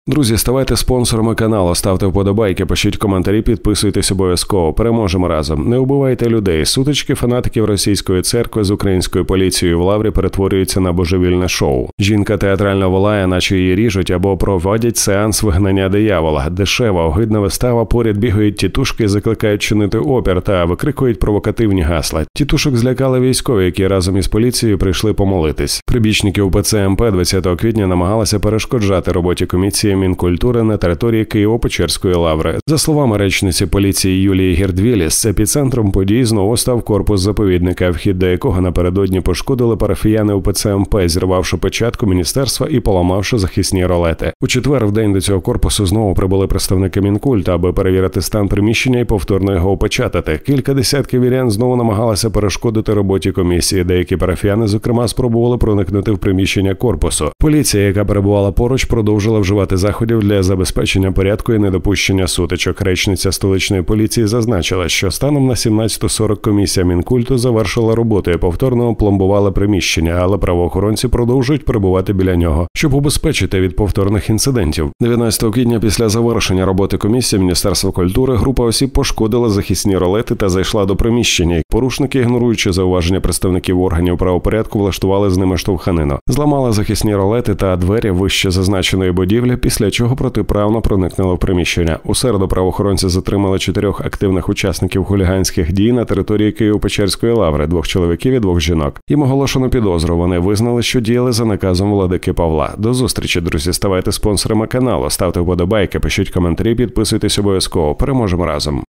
Друзі, ставайте спонсорами каналу, ставте вподобайки, пишіть коментарі, підписуйтесь обов'язково. Переможемо разом. Не убивайте людей. Сутички фанатиків російської церкви з українською поліцією в Лаврі перетворюються на божевільне шоу. Жінка театрально волає, наче її ріжуть або проводять сеанс вигнання диявола. Дешева, огидна вистава, поряд бігають тітушки, закликають чинити опір та викрикують провокативні гасла. Тітушок злякали військові, які разом із поліцією прийшли помолитись. Прибічники УПЦ МП 20 квітня намагалися перешкоджати роботі комісії Мінкультури на території Києво-Печерської лаври. За словами речниці поліції Юлії Гердвіліс, епіцентром подій знову став корпус заповідника, вхід до якого напередодні пошкодили парафіяни УПЦ МП, зірвавши печатку міністерства і поламавши захисні ролети. У четвер, в день до цього корпусу, знову прибули представники Мінкульту, аби перевірити стан приміщення і повторно його опечатати. Кілька десятків вірян знову намагалися перешкодити роботі комісії. Деякі парафіяни, зокрема, спробували проникнути в приміщення корпусу. Поліція, яка перебувала поруч, продовжила вживати заходів для забезпечення порядку і недопущення сутичок. Речниця столичної поліції зазначила, що станом на 17:40 комісія Мінкульту завершила роботу і повторно опломбувала приміщення, але правоохоронці продовжують перебувати біля нього, щоб убезпечити від повторних інцидентів. 19 квітня після завершення роботи комісії Міністерства культури група осіб пошкодила захисні ролети та зайшла до приміщення. Порушники, ігноруючи зауваження представників органів правопорядку, влаштували з ними штовханину. Зламали захисні ролети та двері вище зазначеної будівлі, після чого протиправно проникнули в приміщення. У середу правоохоронці затримали 4 активних учасників хуліганських дій на території Києво-Печерської лаври, 2 чоловіків і 2 жінок. Їм оголошено підозру. Вони визнали, що діяли за наказом владики Павла. До зустрічі, друзі. Ставайте спонсорами каналу, ставте вподобайки, пишіть коментарі, підписуйтесь обов'язково. Переможемо разом.